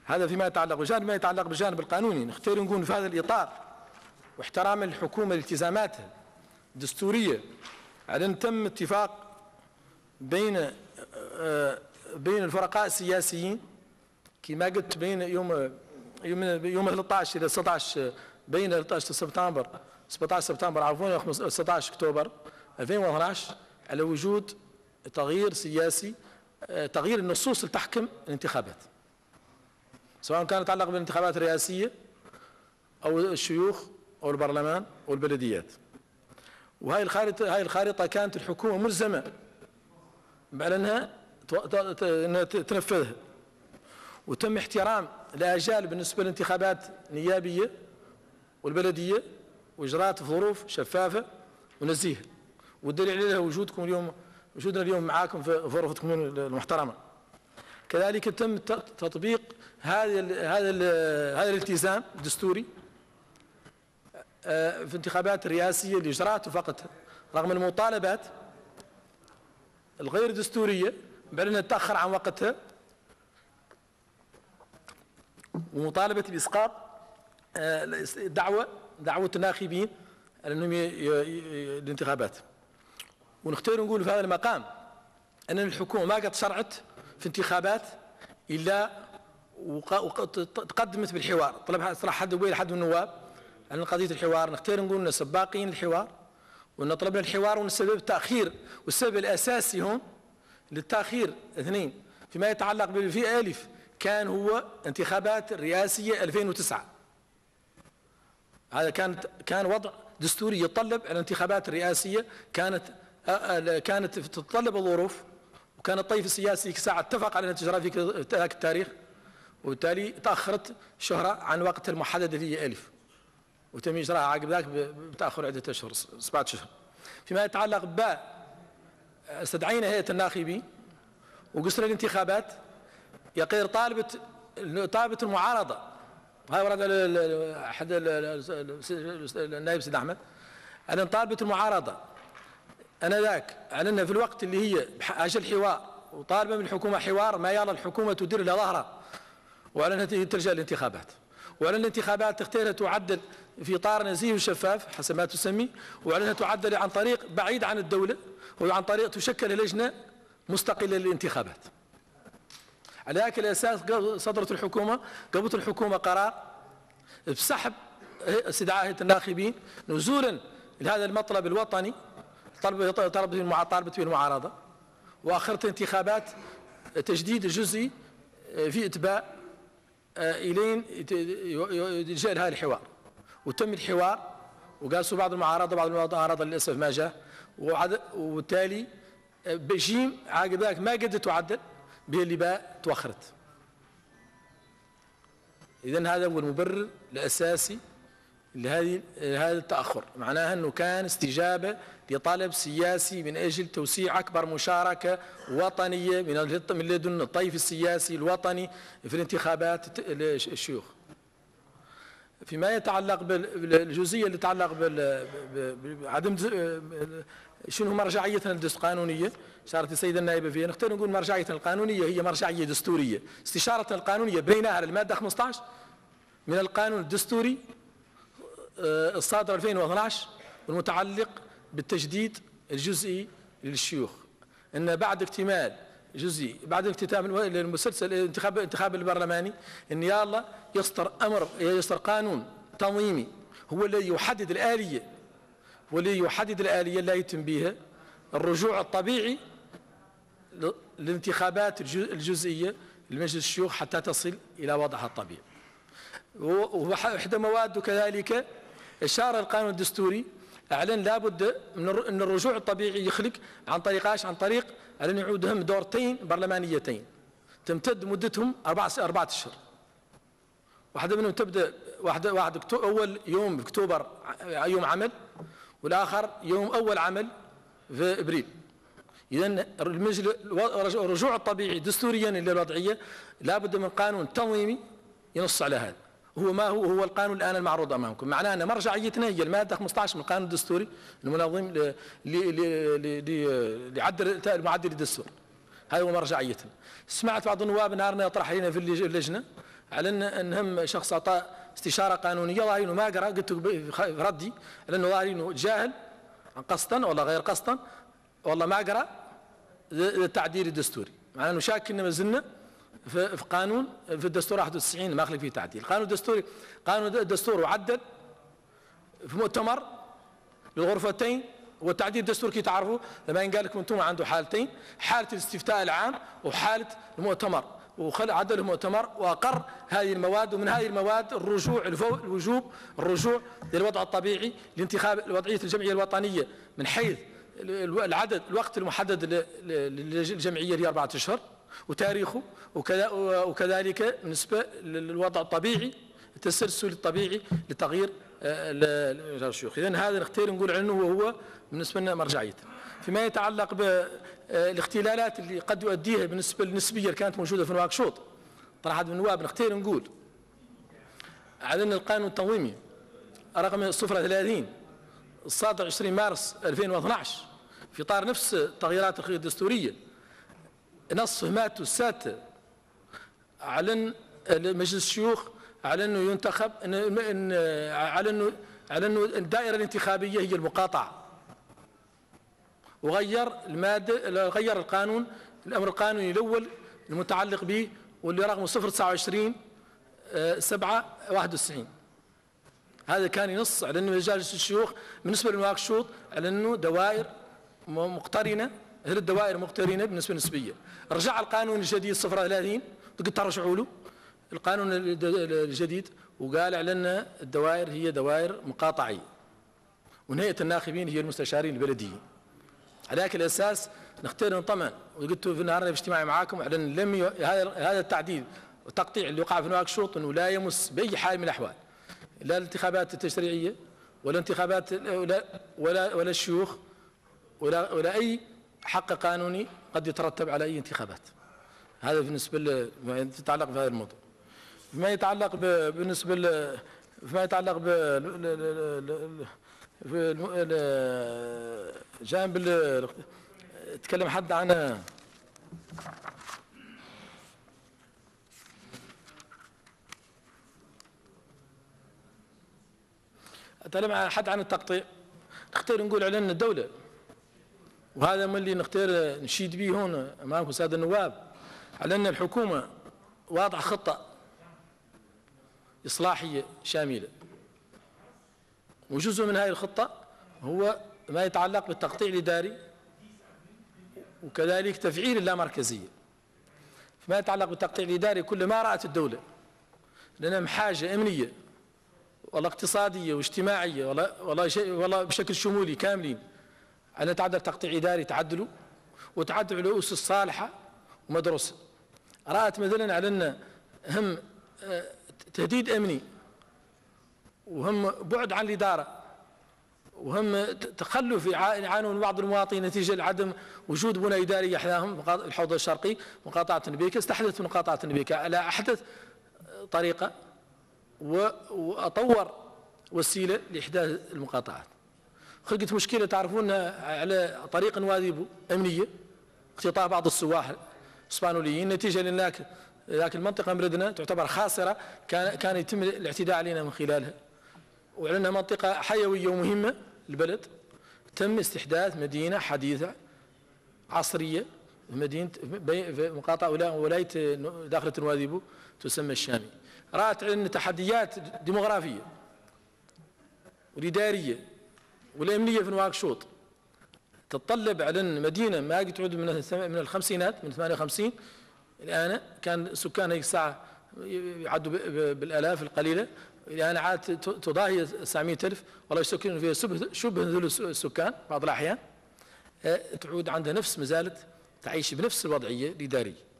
هذا فيما يتعلق بجانب. ما يتعلق بالجانب القانوني نختار نقول في هذا الإطار واحترام الحكومة لالتزاماتها الدستورية على أن تم اتفاق بين الفرقاء السياسيين كما قلت بين يوم 13 إلى 19 بين 13 سبتمبر 17 سبتمبر عفوا 16 أكتوبر 2012 على وجود تغيير سياسي، تغيير النصوص اللي تحكم الانتخابات سواء كانت تتعلق بالانتخابات الرئاسية أو الشيوخ أو البرلمان أو البلديات. وهي الخارطة كانت الحكومة ملزمة بأنها تنفذها، وتم احترام الآجال بالنسبة للانتخابات النيابية والبلدية وإجراءات في ظروف شفافة ونزيهة، والدليل عليها وجودنا اليوم معاكم في غرفتكم المحترمة. كذلك تم تطبيق هذا الالتزام الدستوري في الانتخابات الرئاسية اللي إجراءته فقط رغم المطالبات الغير دستورية بأنها تتأخر عن وقتها ومطالبة بإسقاط دعوة الناخبين على أنهم الانتخابات. ونختار نقول في هذا المقام أن الحكومة ما قد شرعت في انتخابات إلا وتقدمت بالحوار. طلبها صراحة حد من النواب عن قضية الحوار. نختار نقول أن سباقين الحوار وأن طلبنا الحوار، وأن السبب التأخير والسبب الأساسي هون للتأخير اثنين فيما يتعلق بالفئة ألف كان هو انتخابات الرئاسية 2009. هذا كان وضع دستوري يتطلب الانتخابات الرئاسية، كانت تتطلب الظروف، وكان الطيف السياسي ساعة اتفق على الانتشار في ذاك التاريخ، وبالتالي تأخرت شهرة عن وقت المحدد اللي هي 1000 وتم إجراءها عقب ذاك بتأخر عدة أشهر 7 أشهر. فيما يتعلق استدعينا هيئة الناخبين وقصر الانتخابات يقير طالبة المعارضة، هاي ورد أحد النائب سيد أحمد أن طالبة المعارضة أنذاك أعلنا في الوقت اللي هي أجل حوار وطالبة من الحكومة حوار ما يلا الحكومة تدير لها ظهرها، وأعلنها تلجأ الانتخابات، وأعلن الانتخابات تختارها تعدل في إطار نزيه وشفاف حسب ما تسمي، وأعلنها تعدل عن طريق بعيد عن الدولة وعن طريق تشكل لجنة مستقلة للانتخابات. على ذاك الأساس صدرت الحكومة قبضت الحكومة قرار بسحب استدعاء هيئة الناخبين نزولا لهذا المطلب الوطني طلب به المعارضة، وأخرت انتخابات تجديد الجزئي في إتباع إلين يلجأ لها الحوار، وتم الحوار وقاسوا بعض المعارضة للأسف ما جاء، وبالتالي بجيم عقب ذاك ما قدرت تعدل به اللي باء تأخرت. إذن هذا هو المبرر الأساسي لهذا التأخر، معناها أنه كان استجابة لطلب سياسي من أجل توسيع أكبر مشاركة وطنية من لدن الطيف السياسي الوطني في الانتخابات الشيوخ. فيما يتعلق بالجزئية اللي تتعلق بعدم شنو مرجعيتنا القانونية شارت السيدة النائبة فيها، نختار نقول مرجعيتنا القانونية هي مرجعية دستورية. استشارتنا القانونية بنيناها على المادة 15 من القانون الدستوري الصادر 2012 والمتعلق بالتجديد الجزئي للشيوخ، ان بعد اكتمال جزئي بعد اختتام المسلسل الانتخاب البرلماني ان يلا يصدر قانون تنظيمي هو الذي يحدد الآلية اللي يتم بها الرجوع الطبيعي للانتخابات الجزئية لمجلس الشيوخ حتى تصل إلى وضعها الطبيعي. وإحدى مواده كذلك إشارة القانون الدستوري أعلن لابد من أن الرجوع الطبيعي يخلق عن طريق عن طريق أن يعودهم دورتين برلمانيتين تمتد مدتهم 4 أشهر. واحدة منهم تبدأ أول يوم في أكتوبر يوم عمل، والآخر يوم أول عمل في إبريل. إذن الرجوع الطبيعي دستوريا إلى الوضعية لابد من قانون تنظيمي ينص على هذا. هو القانون الآن المعروض أمامكم، معناه أن مرجعيتنا هي المادة 15 من القانون الدستوري المنظم لمعدل الدستور. هذا هو مرجعيتنا. سمعت بعض النواب نهارنا يطرح علينا في اللجنة على ان هم شخص اعطى استشاره قانونيه ظاهر انه ما قرا، قلت في ردي على انه ظاهر انه جاهل قصدا ولا غير قصدا، والله ما قرا التعديل الدستوري، مع انه شاك انه ما زلنا في قانون في الدستور 91 ما خلي فيه تعديل. قانون الدستور وعدل في مؤتمر للغرفتين، والتعديل الدستوري كي تعرفوا لما ينقال لكم انتم عنده حالتين، حاله الاستفتاء العام وحاله المؤتمر، عدل المؤتمر واقر هذه المواد، ومن هذه المواد الرجوع للوضع الطبيعي لانتخاب وضعيه الجمعيه الوطنيه من حيث العدد الوقت المحدد للجمعيه هي 4 أشهر وتاريخه، وكذلك بالنسبه للوضع الطبيعي التسلسل الطبيعي لتغيير الشيوخ. اذا هذا نختار نقول عنه وهو بالنسبه لنا مرجعيته. فيما يتعلق بالاختلالات اللي قد يؤديها بالنسبه للنسبيه اللي كانت موجوده في نواكشوط طرحت النواب، نختار نقول على ان القانون التنظيمي رقم 030 الصادر 20 مارس 2012 في اطار نفس التغييرات الدستوريه نص فهماته السادسه اعلن مجلس الشيوخ على انه ينتخب على انه الدائره الانتخابيه هي المقاطعه، وغير غير القانون الامر القانوني الاول المتعلق به واللي رقمه 029/7/91. هذا كان ينص على انه مجالس الشيوخ بالنسبه لنواكشوط على انه دوائر مقترنه، هل الدوائر مقترنه بالنسبه نسبيه. رجع القانون الجديد 030 قلت ترجعوا له القانون الجديد وقال على ان الدوائر هي دوائر مقاطعيه، ونهايه الناخبين هي المستشارين البلديين. على هذا الاساس نختار نطمن، وقلت في النهار في اجتماعي معاكم على ان هذا التعديل والتقطيع اللي وقع في نواكشوط انه لا يمس باي حال من الاحوال لا الانتخابات التشريعيه ولا انتخابات ولا الشيوخ ولا اي حق قانوني قد يترتب على اي انتخابات. هذا بالنسبه لما يتعلق بهذا الموضوع. فيما يتعلق جانب تكلم حد عن التقطيع، نختار نقول على ان الدوله، وهذا من اللي نختار نشيد به هون امامكم ساده النواب، على ان الحكومه واضع خطه اصلاحيه شامله، وجزء من هذه الخطه هو ما يتعلق بالتقطيع الاداري وكذلك تفعيل اللامركزيه. فيما يتعلق بالتقطيع الاداري كل ما رأت الدوله لنا حاجه امنيه ولا اقتصاديه واجتماعيه ولا بشكل شمولي كاملين أن يتعدل تقطيع إداري تعدلوا وتعدل على أسس صالحة ومدروسة. رأت مثلا على أن هم تهديد أمني وهم بعد عن الإدارة وهم تخلف يعانون بعض المواطنين نتيجة لعدم وجود بنى إدارية أحداهم الحوض الشرقي مقاطعة النبيكة، استحدث من مقاطعة النبيكة على أحدث طريقة وأطور وسيلة لإحداث المقاطعات. خلقت مشكلة تعرفون على طريق نواذيبو أمنية، اختطاف بعض السواح الاسبانيوليين نتيجة لأن ذاك المنطقة مردنا تعتبر خاسرة كان يتم الاعتداء علينا من خلالها، وعلنا منطقة حيوية ومهمة للبلد. تم استحداث مدينة حديثة عصرية في مدينة في مقاطعة ولاية داخلة نواذيبو تسمى الشامي. رأت أن تحديات ديموغرافية والإدارية والأمنية في نواكشوط تتطلب على أن مدينة ما تعود من الخمسينات من 58 الآن كان سكانها الساعة يعدوا بالآلاف القليلة، الآن عاد تضاهي 900,000 والله يسكن فيها شبه ثلث السكان بعض الأحيان، تعود عندها نفس ما زالت تعيش بنفس الوضعية الإدارية.